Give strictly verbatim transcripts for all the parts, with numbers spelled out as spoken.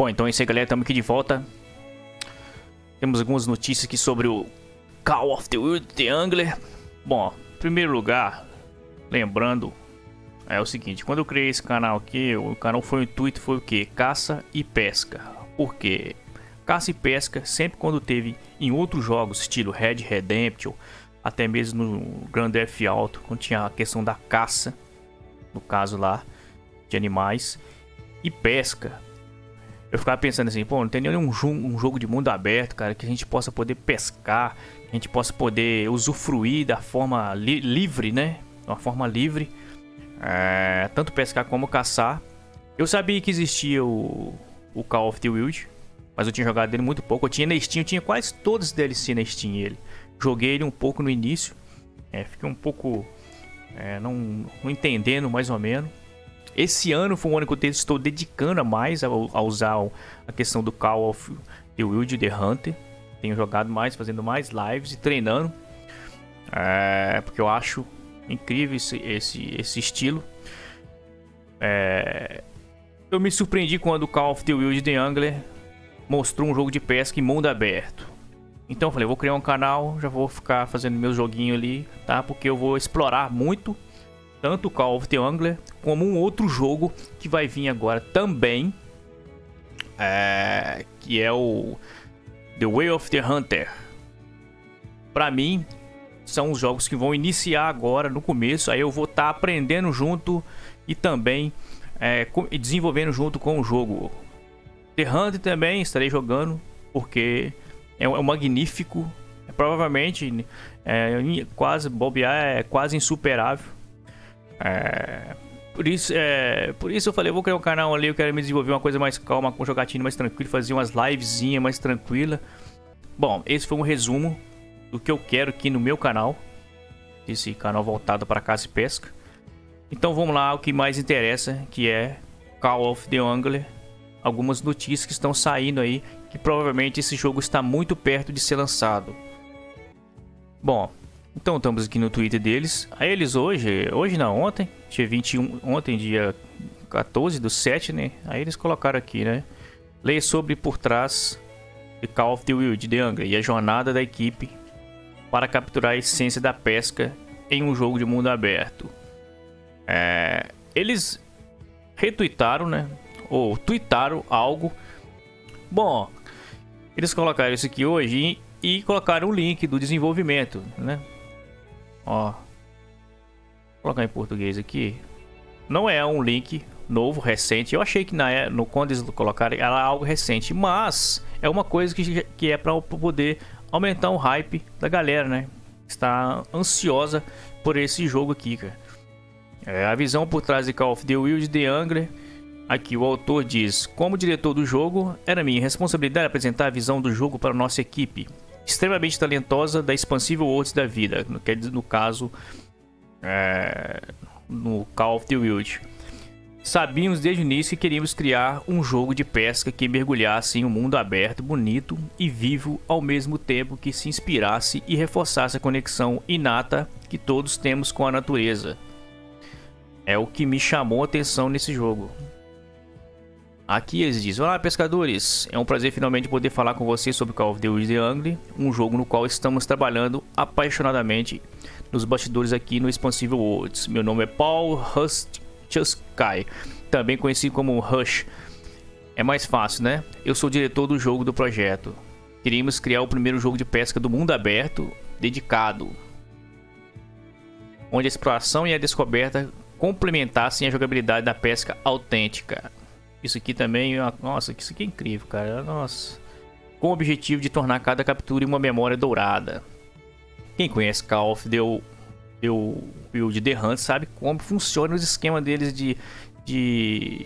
Bom, então é isso aí, galera, estamos aqui de volta. Temos algumas notícias aqui sobre o Call of Duty The Angler. Bom, em primeiro lugar, lembrando, é o seguinte, quando eu criei esse canal aqui, o canal foi o intuito foi o que? Caça e pesca. Por quê? Caça e pesca, sempre quando teve em outros jogos, estilo Red Redemption, até mesmo no Grand Theft Auto, quando tinha a questão da caça, no caso lá, de animais, e pesca. Eu ficava pensando assim, pô, não tem nenhum um jogo de mundo aberto, cara, que a gente possa poder pescar, que a gente possa poder usufruir da forma li livre, né? De uma forma livre, é, tanto pescar como caçar. Eu sabia que existia o, o Call of Duty, mas eu tinha jogado dele muito pouco. Eu tinha na Steam, eu tinha quase todos os D L C na Steam ele. Joguei ele um pouco no início, é, fiquei um pouco é, não, não entendendo mais ou menos. Esse ano foi um ano que eu estou dedicando mais a, a usar a questão do Call of Duty The Hunter. Tenho jogado mais, fazendo mais lives e treinando. É, porque eu acho incrível esse, esse, esse estilo. É, eu me surpreendi quando o Call of Duty The Angler mostrou um jogo de pesca em mundo aberto. Então eu falei, vou criar um canal, já vou ficar fazendo meu joguinho ali, tá? Porque eu vou explorar muito tanto o Call of the Angler como um outro jogo que vai vir agora também, é, que é o The Way of the Hunter. Para mim, são os jogos que vão iniciar agora no começo, aí eu vou estar tá aprendendo junto e também é, desenvolvendo junto com o jogo. The Hunter também estarei jogando, porque é um, é um magnífico, é, provavelmente é, quase bobear, é quase insuperável. É, por, isso, é, por isso eu falei, eu vou criar um canal ali, eu quero me desenvolver uma coisa mais calma, com jogatina mais tranquila, fazer umas livezinhas mais tranquila. Bom, esse foi um resumo do que eu quero aqui no meu canal, esse canal voltado para caça e pesca. Então vamos lá, o que mais interessa, que é Call of the Angler. Algumas notícias que estão saindo aí, que provavelmente esse jogo está muito perto de ser lançado. Bom, então estamos aqui no Twitter deles. Aí eles hoje, hoje não, ontem, dia vinte e um, ontem dia quatorze do sete, né? Aí eles colocaram aqui, né? Leia sobre por trás de Call of Duty The Angler e a jornada da equipe para capturar a essência da pesca em um jogo de mundo aberto. É, eles retweetaram, né? Ou tweetaram algo. Bom, eles colocaram isso aqui hoje e, e colocaram o link do desenvolvimento, né? Ó, vou colocar em português aqui. Não é um link novo, recente. Eu achei que na, no, quando eles colocaram era algo recente, mas é uma coisa que, que é para poder aumentar o hype da galera, né? Está ansiosa por esse jogo aqui, cara. É, a visão por trás de Call of Duty The Angler. Aqui o autor diz: como diretor do jogo, era minha responsabilidade apresentar a visão do jogo para nossa equipe extremamente talentosa da Expansive Worlds da vida, no, no caso é, no Call of Duty. Sabíamos desde o início que queríamos criar um jogo de pesca que mergulhasse em um mundo aberto, bonito e vivo, ao mesmo tempo que se inspirasse e reforçasse a conexão inata que todos temos com a natureza. É o que me chamou a atenção nesse jogo. Aqui eles dizem: olá pescadores, é um prazer finalmente poder falar com vocês sobre Call of Duty The Angler, um jogo no qual estamos trabalhando apaixonadamente nos bastidores aqui no Expansive Worlds. Meu nome é Paul Hustchusky, também conhecido como Rush. É mais fácil, né? Eu sou o diretor do jogo do projeto. Queríamos criar o primeiro jogo de pesca do mundo aberto, dedicado, onde a exploração e a descoberta complementassem a jogabilidade da pesca autêntica. Isso aqui também, nossa, isso aqui é incrível, cara, nossa. Com o objetivo de tornar cada captura uma memória dourada. Quem conhece Call of Duty The Hunter sabe como funciona os esquemas deles de, de,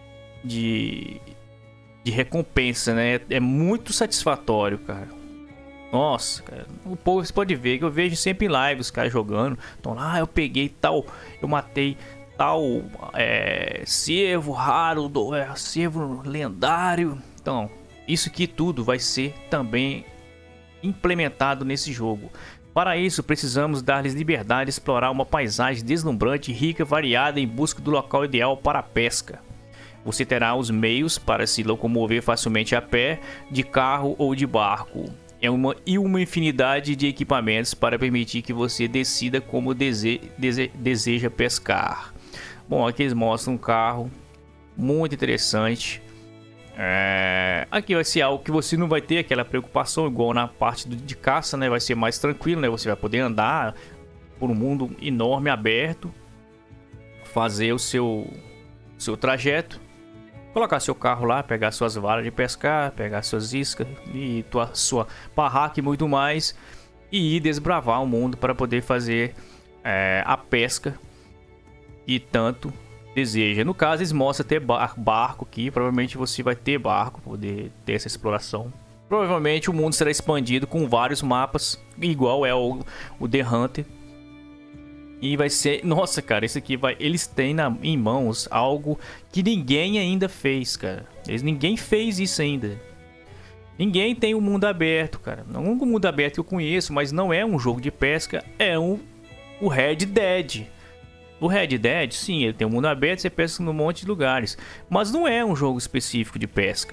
de, de recompensa, né? É muito satisfatório, cara. Nossa, cara, o povo, você pode ver que eu vejo sempre em live os caras jogando. Então lá, ah, eu peguei tal, eu matei tal é, cervo raro, do, é, cervo lendário. Então, isso aqui tudo vai ser também implementado nesse jogo. Para isso, precisamos dar-lhes liberdade de explorar uma paisagem deslumbrante, rica, variada, em busca do local ideal para a pesca. Você terá os meios para se locomover facilmente a pé, de carro ou de barco. É uma, e uma infinidade de equipamentos para permitir que você decida como dese, dese, deseja pescar. Bom, aqui eles mostram um carro muito interessante. É, aqui vai ser algo que você não vai ter aquela preocupação igual na parte do, de caça, né? Vai ser mais tranquilo, né? Você vai poder andar por um mundo enorme, aberto, fazer o seu, seu trajeto, colocar seu carro lá, pegar suas varas de pescar, pegar suas iscas e tua, sua barraca e muito mais, e ir desbravar o mundo para poder fazer é, a pesca que tanto deseja. No caso, eles mostram ter bar barco aqui. Provavelmente você vai ter barco para poder ter essa exploração. Provavelmente o mundo será expandido com vários mapas, igual é o, o The Hunter. E vai ser... Nossa, cara, esse aqui vai... Eles têm na, em mãos algo que ninguém ainda fez, cara. Eles, ninguém fez isso ainda. Ninguém tem um mundo aberto, cara. Não é um mundo aberto que eu conheço, mas não é um jogo de pesca. É um... o Red Dead. O Red Dead, sim, ele tem um mundo aberto, você pesca num monte de lugares. Mas não é um jogo específico de pesca.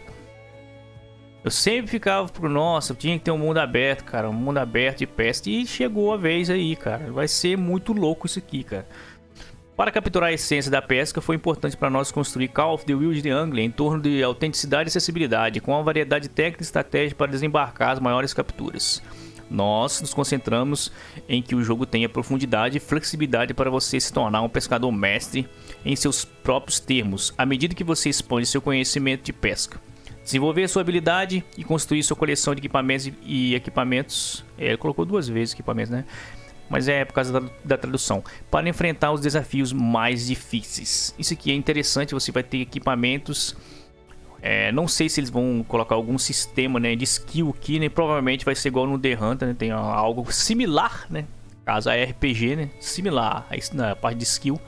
Eu sempre ficava pro, nossa, tinha que ter um mundo aberto, cara. Um mundo aberto de pesca. E chegou a vez aí, cara. Vai ser muito louco isso aqui, cara. Para capturar a essência da pesca, foi importante para nós construir Call of the Wild The Angler em torno de autenticidade e acessibilidade, com uma variedade técnica e estratégia para desembarcar as maiores capturas. Nós nos concentramos em que o jogo tenha profundidade e flexibilidade para você se tornar um pescador mestre em seus próprios termos, à medida que você expande seu conhecimento de pesca. Desenvolver sua habilidade e construir sua coleção de equipamentos e equipamentos... É, ele colocou duas vezes equipamentos, né? Mas é por causa da, da tradução. Para enfrentar os desafios mais difíceis. Isso aqui é interessante, você vai ter equipamentos... É, não sei se eles vão colocar algum sistema, né, de skill aqui, né? Provavelmente vai ser igual no The Hunter, né? Tem algo similar, né? Caso a R P G, né? Similar a isso na parte de skill.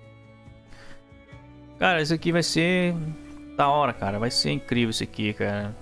Cara, isso aqui vai ser da hora, cara. Vai ser incrível isso aqui, cara.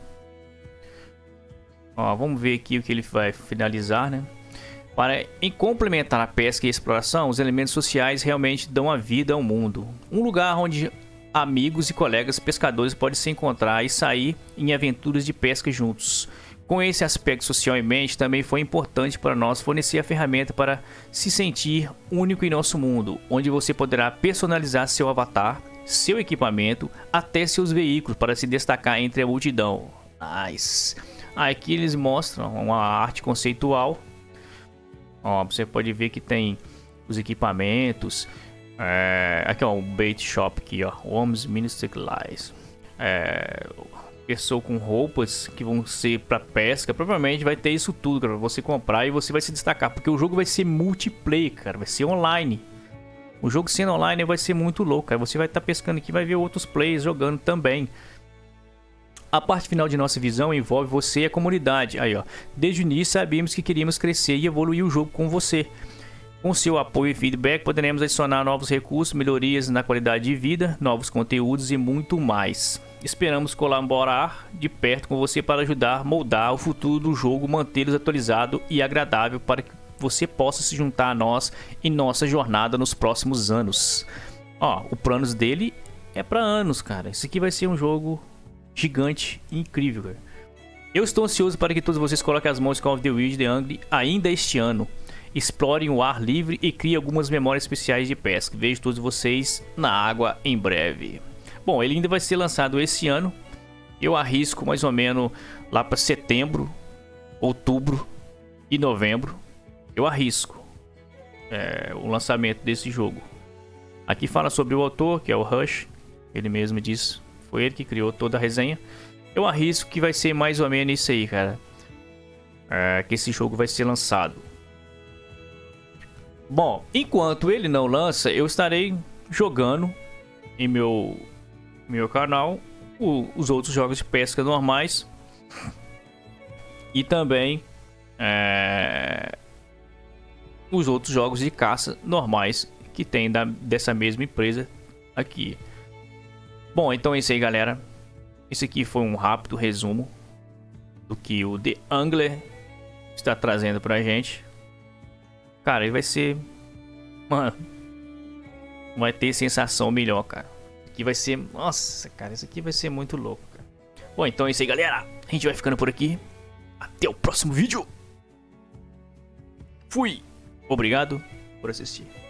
Ó, vamos ver aqui o que ele vai finalizar, né? Para em complementar a pesca e a exploração, os elementos sociais realmente dão a vida ao mundo. Um lugar onde amigos e colegas pescadores podem se encontrar e sair em aventuras de pesca juntos. Com esse aspecto social em mente, também foi importante para nós fornecer a ferramenta para se sentir único em nosso mundo, onde você poderá personalizar seu avatar, seu equipamento, até seus veículos para se destacar entre a multidão. Nice! Aqui eles mostram uma arte conceitual. Ó, você pode ver que tem os equipamentos. É, aqui ó, o bait shop aqui ó, Homes Minister Lies. É, pessoa com roupas que vão ser para pesca, provavelmente vai ter isso tudo para você comprar e você vai se destacar, porque o jogo vai ser multiplayer, cara, vai ser online. O jogo sendo online vai ser muito louco, aí você vai estar tá pescando aqui, vai ver outros players jogando também. A parte final de nossa visão envolve você e a comunidade. Aí ó, desde o início sabíamos que queríamos crescer e evoluir o jogo com você. Com seu apoio e feedback, poderemos adicionar novos recursos, melhorias na qualidade de vida, novos conteúdos e muito mais. Esperamos colaborar de perto com você para ajudar a moldar o futuro do jogo, mantê-los atualizado e agradável para que você possa se juntar a nós em nossa jornada nos próximos anos. Ó, o planos dele é para anos, cara. Esse aqui vai ser um jogo gigante e incrível, cara. Eu estou ansioso para que todos vocês coloquem as mãos em Call of the Wild The Angler ainda este ano. Explorem o ar livre e criem algumas memórias especiais de pesca. Vejo todos vocês na água em breve. Bom, ele ainda vai ser lançado esse ano. Eu arrisco mais ou menos lá para setembro, outubro e novembro. Eu arrisco é, o lançamento desse jogo. Aqui fala sobre o autor, que é o Rush. Ele mesmo diz, foi ele que criou toda a resenha. Eu arrisco que vai ser mais ou menos isso aí, cara. É, que esse jogo vai ser lançado. Bom, enquanto ele não lança, eu estarei jogando em meu, meu canal o, os outros jogos de pesca normais. E também é, os outros jogos de caça normais que tem da, dessa mesma empresa aqui. Bom, então é isso aí, galera. Esse aqui foi um rápido resumo do que o The Angler está trazendo pra gente. Cara, ele vai ser... Mano, vai ter sensação melhor, cara. aqui vai ser... Nossa, cara, isso aqui vai ser muito louco, cara. Bom, então é isso aí, galera. A gente vai ficando por aqui. Até o próximo vídeo. Fui. Obrigado por assistir.